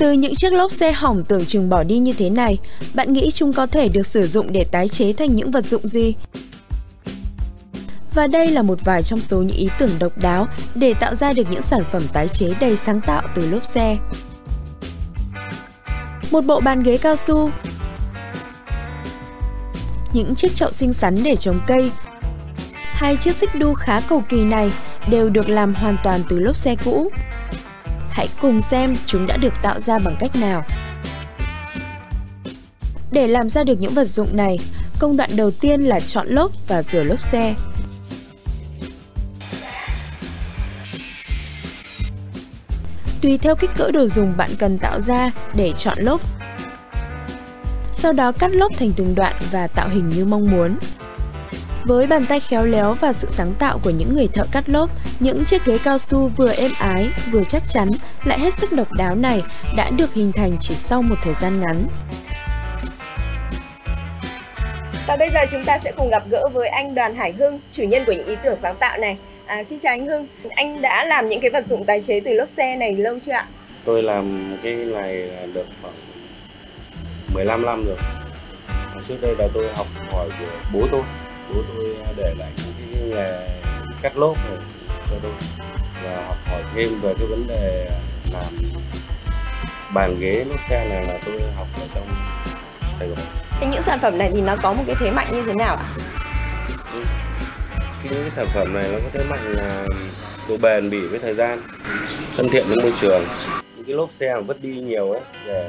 Từ những chiếc lốp xe hỏng tưởng chừng bỏ đi như thế này, bạn nghĩ chúng có thể được sử dụng để tái chế thành những vật dụng gì? Và đây là một vài trong số những ý tưởng độc đáo để tạo ra được những sản phẩm tái chế đầy sáng tạo từ lốp xe. Một bộ bàn ghế cao su, những chiếc chậu xinh xắn để trồng cây, hai chiếc xích đu khá cầu kỳ này đều được làm hoàn toàn từ lốp xe cũ. Hãy cùng xem chúng đã được tạo ra bằng cách nào. Để làm ra được những vật dụng này, công đoạn đầu tiên là chọn lốp và rửa lốp xe. Tùy theo kích cỡ đồ dùng bạn cần tạo ra để chọn lốp. Sau đó cắt lốp thành từng đoạn và tạo hình như mong muốn. Với bàn tay khéo léo và sự sáng tạo của những người thợ cắt lốp, những chiếc ghế cao su vừa êm ái, vừa chắc chắn, lại hết sức độc đáo này đã được hình thành chỉ sau một thời gian ngắn. Và bây giờ chúng ta sẽ cùng gặp gỡ với anh Đoàn Hải Hưng, chủ nhân của những ý tưởng sáng tạo này. Xin chào anh Hưng, anh đã làm những cái vật dụng tái chế từ lốp xe này lâu chưa ạ? Tôi làm cái này được khoảng 15 năm rồi. Trước đây là tôi học hỏi của bố tôi. Bố tôi để lại những cái nghề cắt lốp này cho tôi, và học hỏi thêm về cái vấn đề làm bàn ghế lốp xe này là tôi học ở trong Sài Gòn. Thế những sản phẩm này thì nó có một cái thế mạnh như thế nào ạ? Cái sản phẩm này nó có thế mạnh là độ bền bỉ với thời gian, thân thiện với môi trường. Những cái lốp xe mà vứt đi nhiều ấy, để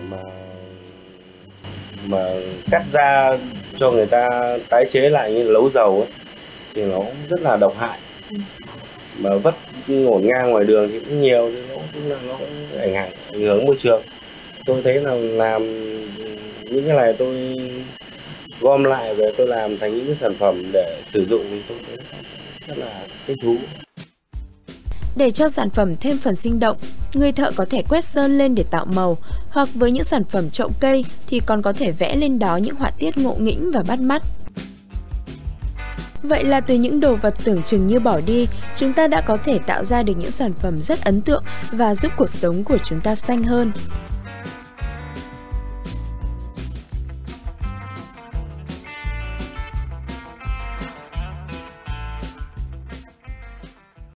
mà cắt ra cho người ta tái chế lại như lấu dầu ấy, thì nó rất là độc hại. Mà vứt ngổn ngang ngoài đường thì cũng nhiều, thì nó cũng ảnh hưởng môi trường. Tôi thấy là làm những cái này tôi gom lại về tôi làm thành những cái sản phẩm để sử dụng thì tôi thấy rất là thích thú. Để cho sản phẩm thêm phần sinh động, người thợ có thể quét sơn lên để tạo màu, hoặc với những sản phẩm chậu cây thì còn có thể vẽ lên đó những họa tiết ngộ nghĩnh và bắt mắt. Vậy là từ những đồ vật tưởng chừng như bỏ đi, chúng ta đã có thể tạo ra được những sản phẩm rất ấn tượng và giúp cuộc sống của chúng ta xanh hơn.